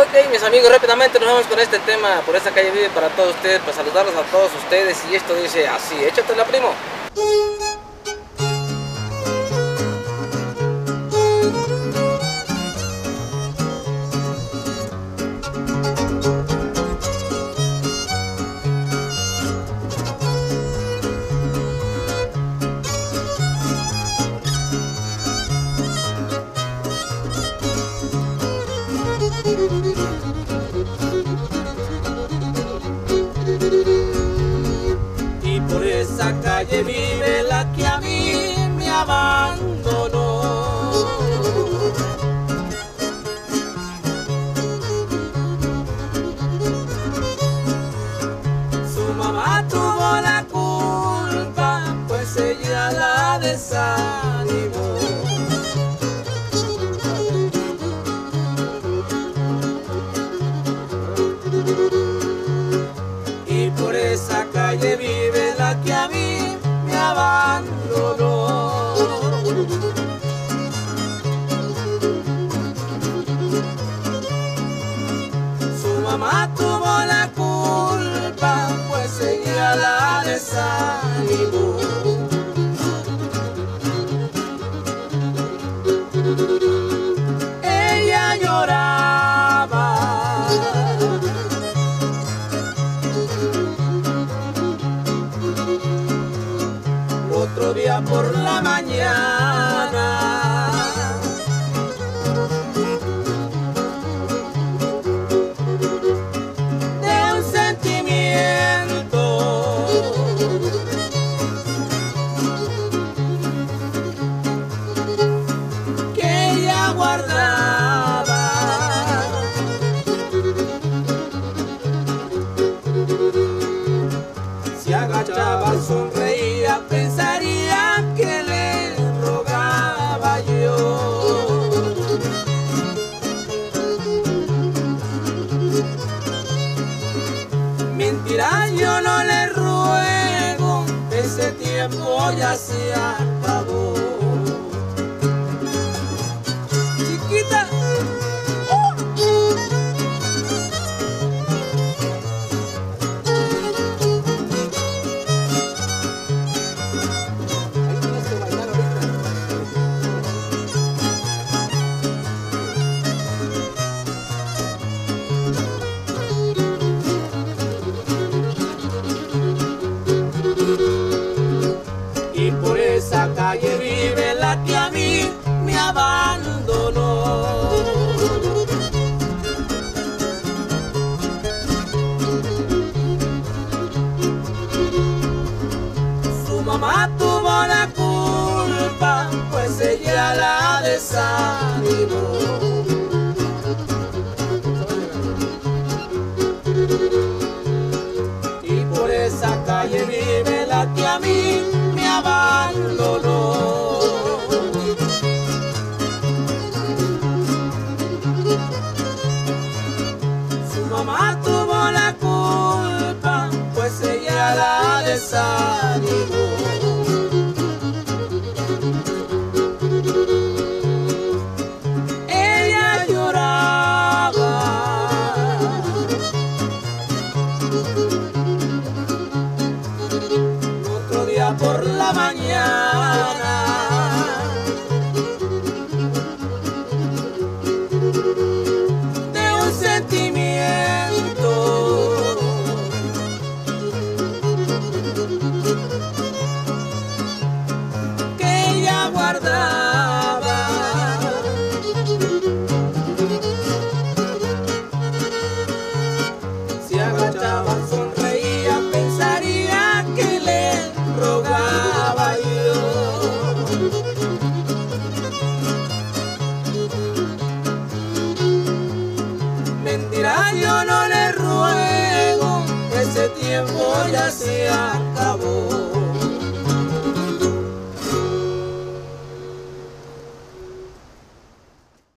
Ok, mis amigos, rápidamente nos vamos con este tema. Por esta calle vive para todos ustedes, para saludarlos a todos ustedes. Y esto dice así, échatela, primo. Y por esa calle vive la que a mí me abandonó. Su mamá tuvo la culpa, pues ella la desanimó. Y por esa calle vive la que a mí me abandonó. Su mamá tuvo la culpa, pues ella la desanimó. Ella lloraba otro día por la mañana. De un sentimiento que ella guardaba. Se agachaba, sonreía, pensaría que le rogaba yo. Mentira, yo no le ruego, ese tiempo ya se acabó. Chiquita. Y por esa calle vive la que a mí me abandonó. Su mamá tuvo la culpa, pues ella la desanimó. Y por esa calle vive la que a mí me abandonó. Su mamá tuvo la culpa, pues ella la desanimó. Ella lloraba otro día por la mañana. De un sentimiento que ella guardaba. Se agachaba, sonreía, pensaría que le rogaba yo. Mentira, yo no le ruego, ese tiempo ya se acabó.